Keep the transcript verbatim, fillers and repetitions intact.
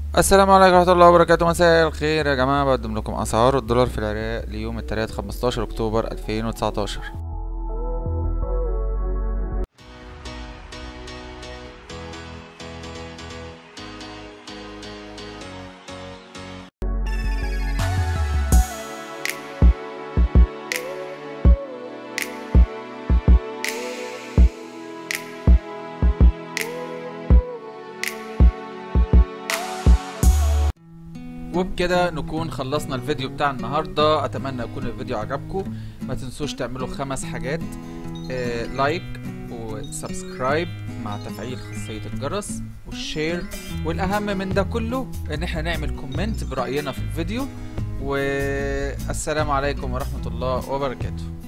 السلام عليكم ورحمة الله وبركاته. مساء الخير يا جماعة، بقدم لكم أسعار الدولار في العراق ليوم التلات خمستاشر أكتوبر ألفين وتسعتاشر. وبكده نكون خلصنا الفيديو بتاع النهاردة. أتمنى يكون الفيديو عجبكم. ما تنسوش تعملوا خمس حاجات: آه، لايك وسبسكرايب مع تفعيل خاصية الجرس والشير، والأهم من ده كله إن احنا نعمل كومنت برأينا في الفيديو. والسلام عليكم ورحمة الله وبركاته.